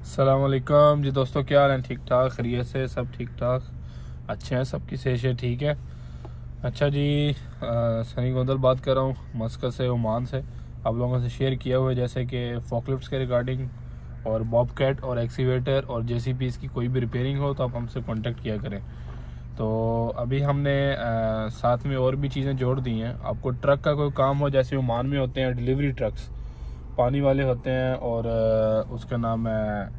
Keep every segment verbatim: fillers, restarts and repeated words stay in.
अस्सलाम वालेकुम जी दोस्तों, क्या हाल है? ठीक ठाक, खैरियत से सब ठीक ठाक अच्छे हैं, सबकी सेहत ठीक है। अच्छा जी, सनी गोंदल बात कर रहा हूँ मस्कत से, ओमान से। आप लोगों से शेयर किया हुआ है जैसे कि फोकलिफ्ट्स के रिगार्डिंग और बॉबकैट और एक्सीवेटर और जेसीबीज की कोई भी रिपेयरिंग हो तो आप हमसे कांटेक्ट किया करें। तो अभी हमने आ, साथ में और भी चीज़ें जोड़ दी हैं। आपको ट्रक का कोई काम हो, जैसे ओमान में होते हैं डिलीवरी ट्रक्स, पानी वाले होते हैं, और आ, उसका नाम है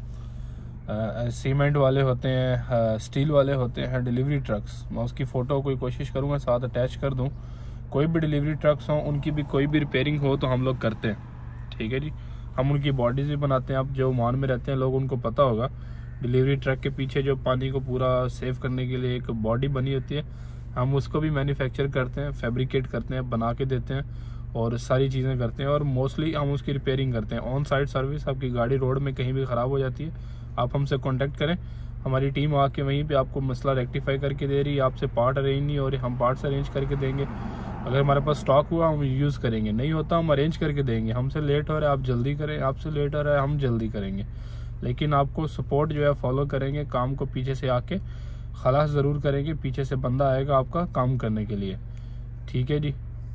सीमेंट वाले होते हैं, स्टील वाले होते हैं, डिलीवरी ट्रक्स। मैं उसकी फ़ोटो कोई कोशिश करूँगा साथ अटैच कर दूँ। कोई भी डिलीवरी ट्रक्स हों, उनकी भी कोई भी रिपेयरिंग हो तो हम लोग करते हैं, ठीक है जी। हम उनकी बॉडीज़ भी बनाते हैं। आप जो ओमान में रहते हैं लोग, उनको पता होगा डिलीवरी ट्रक के पीछे जो पानी को पूरा सेव करने के लिए एक बॉडी बनी होती है, हम उसको भी मैन्युफैक्चर करते हैं, फैब्रिकेट करते हैं, बना के देते हैं और सारी चीज़ें करते हैं। और मोस्टली हम उसकी रिपेयरिंग करते हैं। ऑन साइड सर्विस, आपकी गाड़ी रोड में कहीं भी ख़राब हो जाती है, आप हमसे कांटेक्ट करें, हमारी टीम आके वहीं पे आपको मसला रेक्टिफाई करके दे रही है। आपसे पार्ट अरेंज नहीं हो रही, हम पार्ट्स अरेंज करके देंगे। अगर हमारे पास स्टॉक हुआ हम यूज़ करेंगे, नहीं होता हम अरेंज करके देंगे। हमसे लेट हो रहा है आप जल्दी करें, आपसे लेट हो रहा है हम जल्दी करेंगे, लेकिन आपको सपोर्ट जो है फॉलो करेंगे। काम को पीछे से आके खलास ज़रूर करेंगे, पीछे से बंदा आएगा आपका काम करने के लिए, ठीक है जी।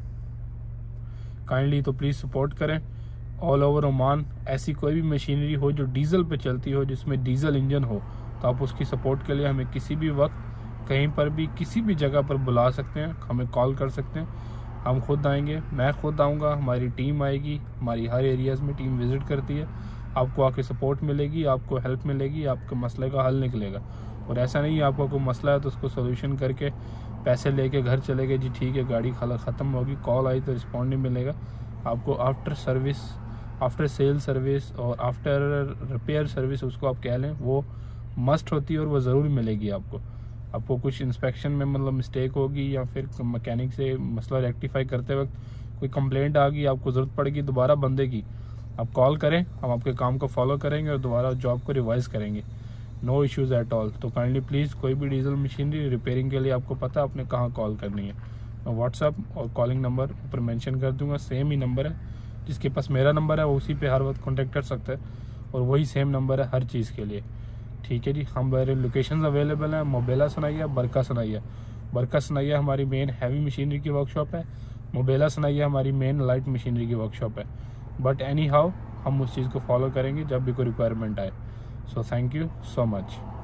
काइंडली तो प्लीज़ सपोर्ट करें। ऑल ओवर ओमान ऐसी कोई भी मशीनरी हो जो डीजल पे चलती हो, जिसमें डीजल इंजन हो, तो आप उसकी सपोर्ट के लिए हमें किसी भी वक्त, कहीं पर भी, किसी भी जगह पर बुला सकते हैं, हमें कॉल कर सकते हैं। हम खुद आएंगे, मैं खुद आऊँगा, हमारी टीम आएगी। हमारी हर एरियाज़ में टीम विज़िट करती है। आपको आके सपोर्ट मिलेगी, आपको हेल्प मिलेगी, आपके मसले का हल निकलेगा। और ऐसा नहीं है आपको कोई मसला है तो उसको सोल्यूशन करके पैसे लेके घर चले गए जी, ठीक है गाड़ी खाला ख़त्म होगी, कॉल आई तो रिस्पॉन्ड नहीं मिलेगा। आपको after service, after sale service और आफ्टर रिपेयर सर्विस, उसको आप कह लें, वो मस्ट होती है और वो ज़रूर मिलेगी आपको। आपको कुछ इंस्पेक्शन में मतलब मिस्टेक होगी या फिर मैकेनिक से मसला रेक्टिफाई करते वक्त कोई कंप्लेंट आ गई, आपको ज़रूरत पड़ेगी दोबारा बंदे की, आप कॉल करें, हम आपके काम को फॉलो करेंगे और दोबारा जॉब को रिवाइज़ करेंगे। No issues at all. तो काइंडली प्लीज़, कोई भी डीजल मशीनरी रिपेयरिंग के लिए आपको पता है आपने कहाँ कॉल करनी है। मैं व्हाट्सअप और कॉलिंग नंबर ऊपर मेंशन कर दूंगा। सेम ही नंबर है, जिसके पास मेरा नंबर है वो उसी पे हर वक्त कांटेक्ट कर सकता है, और वही सेम नंबर है हर चीज़ के लिए, ठीक है जी। हम मेरे लोकेशंस अवेलेबल हैं, मोबेला सनाइया, बरका सनाइया। बरका सनाइया हमारी मेन हैवी मशीनरी की वर्कशॉप है, मोबेला सनाइया हमारी मेन लाइट मशीनरी की वर्कशॉप है। बट एनी हाउ हम उस चीज़ को फॉलो करेंगे जब भी कोई रिक्वायरमेंट आए। So thank you so much.